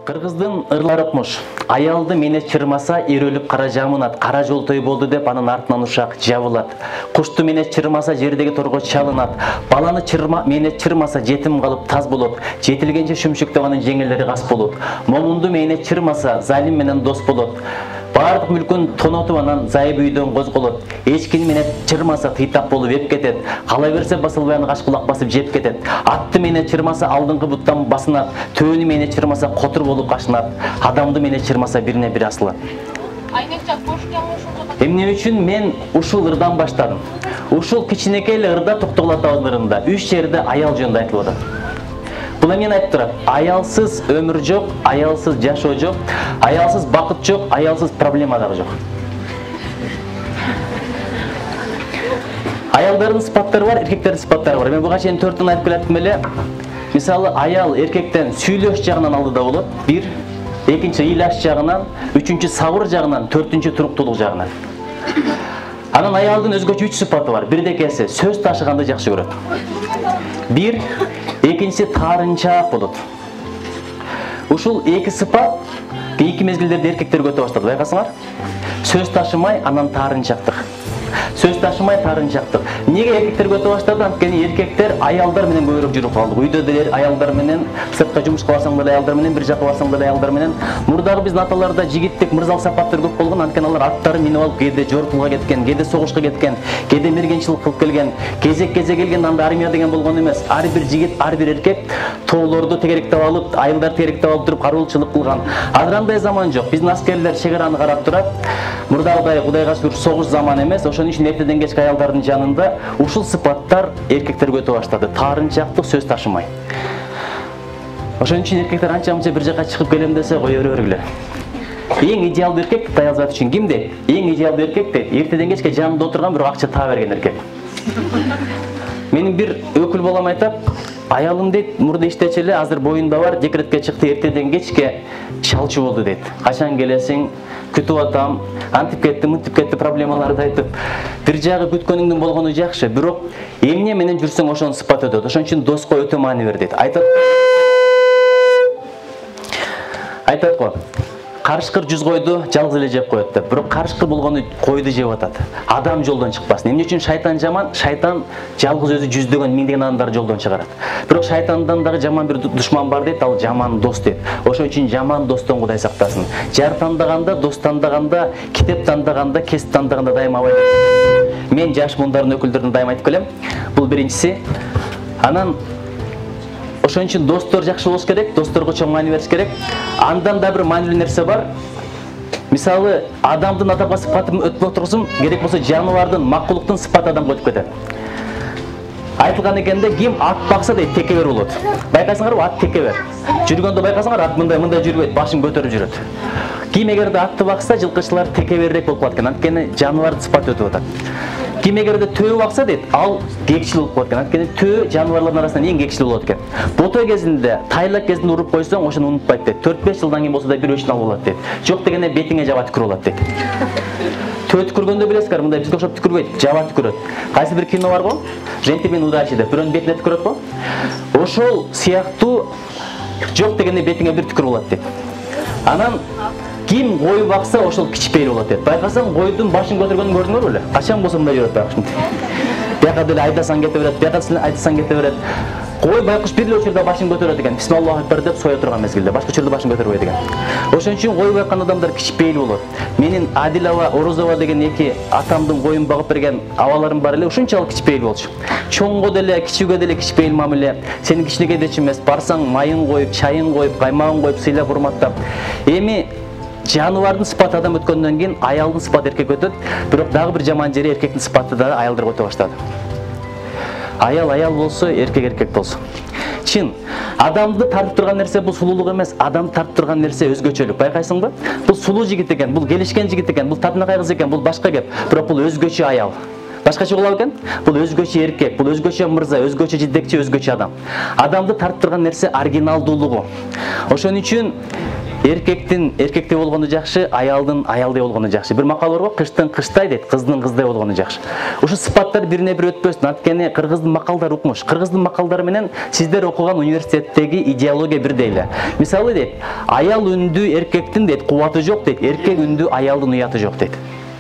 Кыргыздын ырлары окмуш. Аялды мене чырмаса, эрөлүп кара жамынат, кара жол той болду деп анын артынан ушак жабылат. Кушту мене чырмаса, жердеги торго чалынат. Баланы мене чырмаса, жетим калып таз болот. Жетилгенче шүмшүктөп анын жеңилдери кас болот. Момунду мене чырмаса, залим менен дос болот. Бардык мүлкүн тонотуп анан зайып үйдөн козголот. Эчкини менен чырмаса, тыйтап болуп эп кетет. Кала берсе басылбай аны каш кулак басып жеп кетет. Атты менен чырмаса, алдыңкы буттан басынат. Төөнү менен чырмаса, котур болуп кашынат. Адамды менен чырмаса, бирине бири асылат. Эмне үчүн мен ушул ырдан баштадым? Ушул кичинекей эле ырда Токтогул атабыздын ырында 3 жерде аял жөнүндө айтылып атат. Бул эмнени айтып турат? Аялсыз өмүр жок, аялсыз жашоо жок, аялсыз бакыт жок, аялсыз проблема дагы жок. Аялдардын сыпаттары бар, эркектердин сыпаттары бар. Мен буга чейин 4-төн айтып келаттым эле. Мисалы, аял эркектен сүйлөш жагынан алдыда болот. 1, экинчи ыйлаш жагынан, 3-чү сабыр жагынан, 4-чү туруктуулук жагынан. Анан аялдын өзгөчө 3 сыпаты бар. Бирдекеси сөз ташыганды жакшы көрөт. 1, экинчи таарынчаак болот. Ушул эки сыпат эки мезгилдерде эркектерге өтө баштады, байкасаңар. Сөз ташымай, анан таарынчактык. Сөз ташымай, таарынчактык. Неге эркектерге өтө баштады? Анткени эркектер аялдар менен көбүрөөк жүрүп калды. Үйдө деле аялдар менен, сыртка жумушка барсаң деле аялдар менен, бир жака барсаң деле аялдар менен. Мурдагы биздин аталарда жигиттик мырзалык сапаттар көп болгон, анткени алар аттарын минип алып, кээде жортулга кеткен, кээде согушка кеткен, кээде мергенчилик кылып келген, кезек келген, анда армия деген болгон эмес. Ар бир жигит, ар бир эркек тоолорду тегеректеп алып, айылдар тегеректеп алып туруп кароолчулук кылган. Азыр андай заман жок. Биздин аскерлер чегараны карап турат. Мурдагыдай Кудайга шүгүр согуш заман эмес. Ошон үчүн эртеден кечке аялдардын жанында ушул сыпаттар эркектерге өтө баштады. Таарынчактык, сөз ташымай. Ошон үчүн эркектер анча-мынча бир жака чыгып келем десе, кое бергиле. Эң идеалдуу эркек аял заты үчүн кимде? Эң идеалдуу эркек дейт, эртеден кечке жанында отурган, бирок акча таа берген эркек. Менин бир өкүл балам айтат, аялым дейт, мурда иштечү эле, азыр боюнда бар, декретке чыкты, эртеден кечке чалчу болду дейт. Качан келесиң? Күтүп атам, антип кетти, мынтип кетти, проблемаларды айтып. Бир жагы күткөнүңдүн болгону жакшы, бирок эмне менен жүрсөң ошонун сыпаты өтөт. Ошон үчүн доска өтө маани бер дейт. Айтат го. Карышкыр 100 койду жалгыз эле жеп коет деп. Бирок карышкыр болгону койду жеп атат. Адам жолдон чыкпасын. Эмне үчүн шайтан жаман? Шайтан жалгыз өзү жүздөгөн, миңдеген адамдарды жолдон чыгарат. Бирок шайтандан дагы жаман бир душман бар дейт, ал жаман дос дейт. Ошон үчүн жаман достон Кудай сактасын. Жар тандаганда, дос тандаганда, китеп тандаганда, кесип тандаганда дайыма абай. Мен жаш мундардын өкүлдөрүнө дайыма айтып келем. Бул биринчиси. Анан ошон үчүн достор жакшы болуш керек, досторго чоң маани бериш керек. Андан да бир маанилүү нерсе бар. Мисалы, адамдын атапка сыпатын өтпөй турсун, керек болсо жаныбардын, макулуктун сыпаты адамга өтүп кетет. Айтылган экенде, ким ат бакса дейт, текебер болот. Байкасаңарбы, ат текебер. Жүргөндө байкасаңар, ат мындай жүрбөйт, башын көтөрүп жүрөт. Ким эгерде атты бакса, жылкычылар текеберирээк болуп калат экен, анткени жаныбардын сыпаты өтүп атат. Ким эгерде төө бакса дейт, ал кекчил болуп калат экен, анткени төө жаныбарлардын арасынан эң кекчил болот экен. Бото кезинде, тайлак кезинде уруп койсоң, ошону унутпайт дейт. 4-5 жылдан кийин болсо да бир өчүн алып алат дейт. Жок дегенде бетиңе жаба түкүрүп алат дейт. Төө түкүргөндө билесиңер, мындай бизге окшоп түкүрбөйт, жаба түкүрөт. Кайсы бир кино бар го? Джентльмен удачи деп, бирөөнүн бетине түкүрөт го? Ошол сыяктуу жок дегенде бетиңе бир түкүрүп алат дейт. Анан ким кой бакса, ошол кичпейил болот дейт. Байкасаң, койдун башын көтөргөнүн көрдүңөр беле? Качан болсо мындай жүрөт байкуш. Бияка деле айдасаң кете берет, бияка деле айдасаң кете берет. Кой байкуш бир эле учурда башын көтөрөт экен. Бисмиллаху акбар деп сое турган мезгилде, башка учурда башын көтөрбөйт экен. Ошон үчүн кой байкан адамдар кичпейил болот. Менин Адилова, Орозова деген эки атамдын коюн багып берген абаларым бар эле, ушунчалык кичпейил болчу. Чоңго деле, кичүүгө деле кичпейил мамиле. Сени кичинекей дечи эмес, барсаң майын коюп, чайын коюп, каймагын коюп, сыйлап урматтап. Эми жаныбардын сыпаты адам өткөндөн кийин аялдын сыпаты эркек өтөт, бирок дагы бир жаман жери эркектин сыпаты да аялдарга өтө баштады. Аял болсо, эркек болсо. Чын, адамды тартып турган нерсе бул сулуулук эмес, адамды тартып турган нерсе өзгөчөлүк. Байкайсыңбы? Бул сулуу жигит экен, бул келишкен жигит экен, бул татынакай кыз экен, бул башка кеп, бирок бул өзгөчө аял. Башкача болобу экен? Бул өзгөчө эркек, бул өзгөчө мырза, өзгөчө жетекчи, өзгөчө адам. Адамды тартып турган нерсе оригиналдуулугу. Ошон үчүн эркектин эркектей болгону жакшы, аялдын аялдай болгону жакшы. Бир макал бар го, кыштын кыштай дейт, кыздын кыздай болгону жакшы. Ушу сыпаттар бирине бир өтпөсүн. Анткени кыргыздын макалдары укмуш. Кыргыздын макалдары менен сиздер окуган университеттеги идеология бирдей эле. Мисалы дейт, аял үндүү эркектин дейт кубаты жок дейт, эркек үндүү аялдын уяты жок дейт.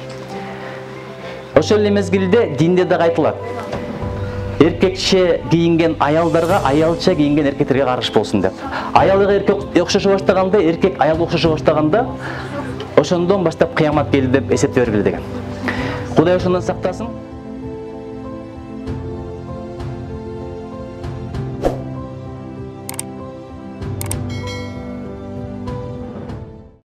Ошол эле мезгилде динде да айтылат. Эркекче кийинген аялдарга, аялча кийинген эркектерге караш болсун деп. Аялга эркек окшошо баштаганда, эркек аялга окшошо баштаганда, ошондон баштап кыямат келди деп эсептей бергиле деген. Кудай ошондон сактасын.